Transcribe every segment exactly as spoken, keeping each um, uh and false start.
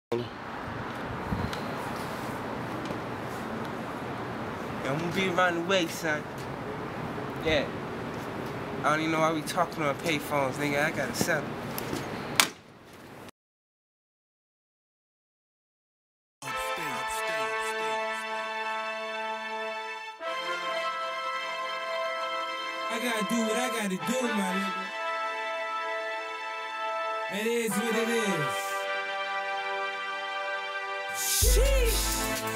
Yeah, I'm gonna be around the way, son. Yeah. I don't even know why we talking on payphones, nigga. I gotta settle. I gotta do what I gotta do, my nigga. It is what it is. Sheesh.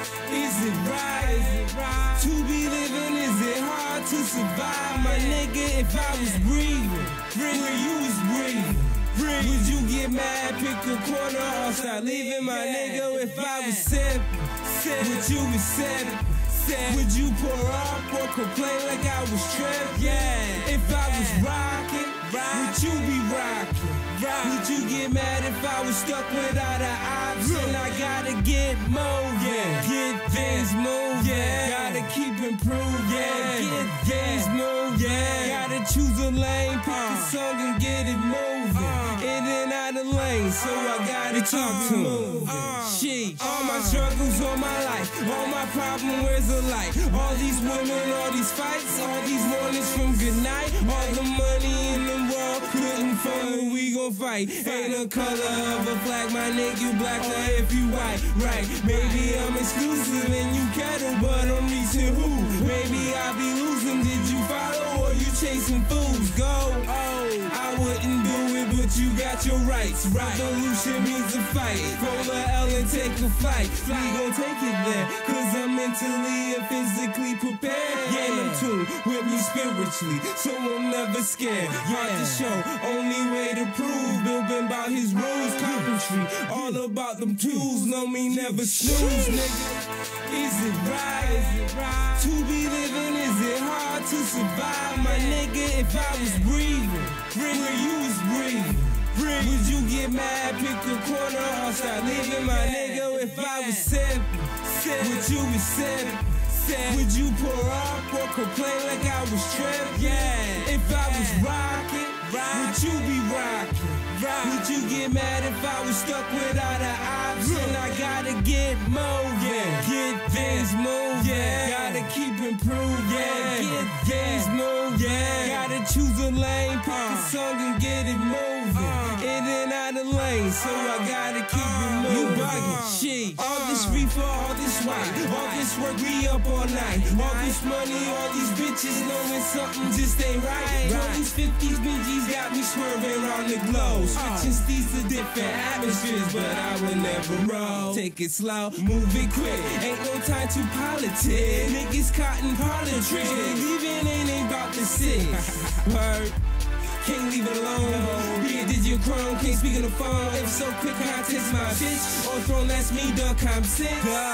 Is it right? Is it right to be living? Is it hard to survive, my nigga? If I was breathing, where you was breathing, would you get mad, pick a corner, or start leaving, my nigga? If I was seven, would you be seven? Would you pour up or complain like I was trapped? Yeah. If I was rocking, would you be rocking? Would you get mad if I was stuck without an option? I gotta get moving, get things moving, gotta keep improving, get things moving, gotta choose a lane, pick a song and get it moving, in and out of lane, so I gotta talk to moving. Sheesh. All my struggles, all my life, all my problem, where's the light? All these women, all these fights, all these mornings from good night, all the money in the world, couldn't find, we gon' fight. Ain't no color of a flag, my nigga, you black, or if you white, right? Maybe I'm exclusive and you cattle, but I'm reaching who? Maybe I be losing, did you follow or you chasing fools? Go, oh, I wouldn't do it, but you got your rights. Revolution means a fight, roll a L and take a flight. We gon' take it there, cause I'm mentally and physically prepared. Yeah, I'm tuned with me spiritually, so I'm never scared. Hard to show, only way to prove. Bill been about his rules, carpentry, all about them tools. Know me never snooze, nigga. Is it right? Is it right to be living? Is it hard to survive, my nigga? If I was breathing, where you was breathing, would you get mad, pick a corner, or start leaving, my nigga? If I was seven, would you be seven? Would you pour up or complain like I was trapped? Yeah. If I was rocking, would you be rocking? Would you get mad if I was stuck without an option? I gotta get moving, get things moving, gotta keep improving, get things moving, gotta choose a lane, pick a song and get it moving, in and out of lane, so I gotta keep it moving. You bugging, shit. All this reefer, all this white, all this work, we up all night, all this money, all these bitches knowing something just ain't right. All these fifties, Benjis got me swerving around the globe, switching steeds to different atmospheres, but I would never roll. Take it slow, move it quick, ain't no time to politic. Niggas caught in politics, leaving ain't ain't about the six. Word. Can't leave it alone. Yeah, did your chrome, can't speak on the phone. If so, quick contest my bitch. On throne, that's me, duck, I'm sick.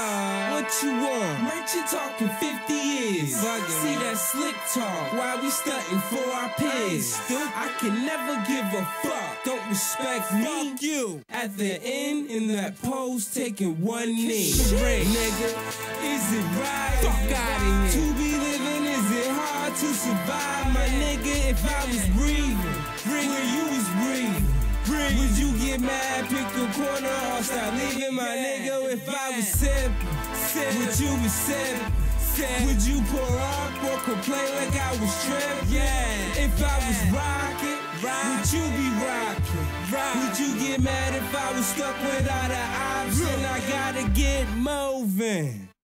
What you want? Merchant talking fifty years. See that slick talk, why we stunting for our peers? I can never give a fuck, don't respect me. Fuck you. At the end, in that pose, taking one knee. Nigga, is it right? Fuck out of here. To be living, is it hard to survive, my nigga? If I was breathing, where you was breathing, would you get mad, pick a corner, or start leaving, my nigga? If I was seven, would you be seven? Would you pour up or complain like I was trapped? Yeah. If I was rocking, would you be rocking? Would you get mad if I was stuck without an option? I gotta get moving.